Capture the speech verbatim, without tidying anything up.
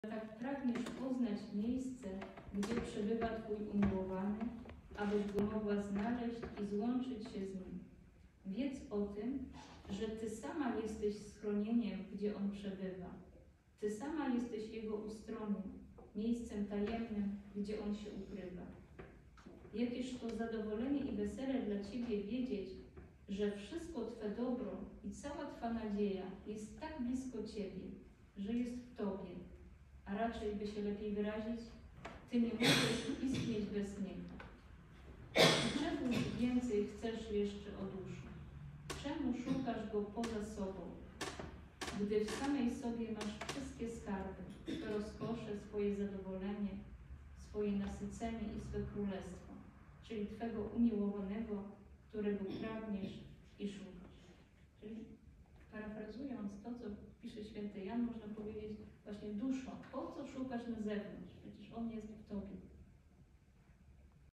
Tak pragniesz poznać miejsce, gdzie przebywa Twój umiłowany, abyś go mogła znaleźć i złączyć się z nim. Wiedz o tym, że Ty sama jesteś schronieniem, gdzie on przebywa. Ty sama jesteś jego ustroniem, miejscem tajemnym, gdzie on się ukrywa. Jakież to zadowolenie i wesele dla Ciebie wiedzieć, że wszystko Twe dobro i cała Twa nadzieja jest tak blisko Ciebie, że jest w Tobie, a raczej, by się lepiej wyrazić, Ty nie możesz istnieć bez Niego. Czemu więcej chcesz jeszcze o duszy? Czemu szukasz Go poza sobą, gdy w samej sobie masz wszystkie skarby, swe rozkosze, swoje zadowolenie, swoje nasycenie i swe królestwo, czyli Twego umiłowanego, którego pragniesz i szukasz. Czyli parafrazując to, co pisze święty Jan, można powiedzieć właśnie duszo, po co szukasz na zewnątrz? Przecież On jest w Tobie.